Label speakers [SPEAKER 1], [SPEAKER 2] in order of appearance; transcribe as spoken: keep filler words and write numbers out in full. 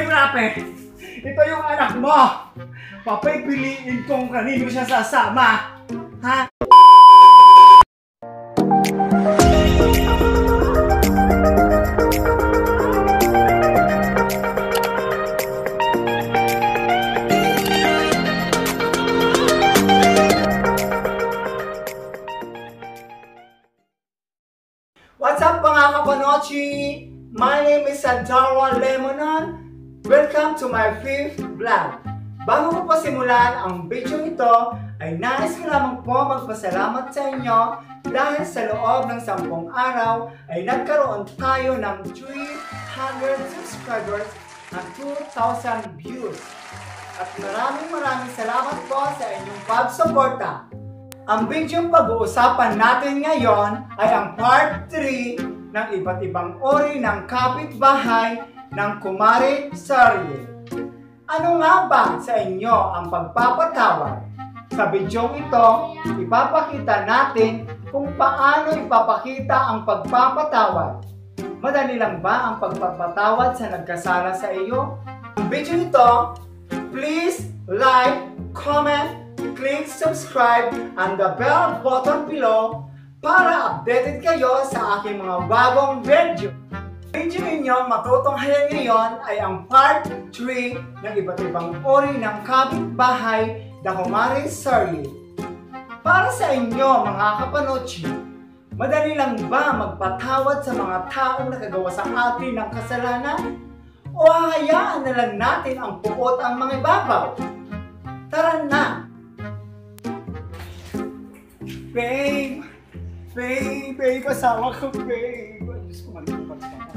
[SPEAKER 1] Uy, grabe! Ito yung anak mo! Papipiliin kung kanino siya sasama! Ha? What's up mga kapanochi? My name is Santaro Lemonon. Welcome to my fifth vlog. Bago ko pa simulan ang video ito, ay nais ko lamang po magpasalamat sa inyo dahil sa loob ng sampung araw ay nagkaroon tayo ng three hundred subscribers at two thousand views. At maraming maraming salamat po sa inyong pagsuporta. Ang video pag-uusapan natin ngayon ay ang part three ng iba't ibang uri ng kapitbahay ng Kumare Sarye. Ano nga ba sa inyo ang pagpapatawad? Sa video ito, ipapakita natin kung paano ipapakita ang pagpapatawad. Madali lang ba ang pagpapatawad sa nagkasala sa iyo? Ang video ito, please like, comment, click subscribe and the bell button below para updated kayo sa aking mga bagong video. Video ninyong matutunghayan ngayon ay ang part three ng iba't ibang uri ng kapitbahay na Kumare Sarye. Para sa inyo mga kapanochi, madali lang ba magpatawad sa mga taong nakagawa sa atin ng kasalanan? O hahayaan na lang natin ang puot ang mga ibabaw? Tara na! Babe! Babe! Babe! Asawa ko, babe! Diyos ko, malipat ka na.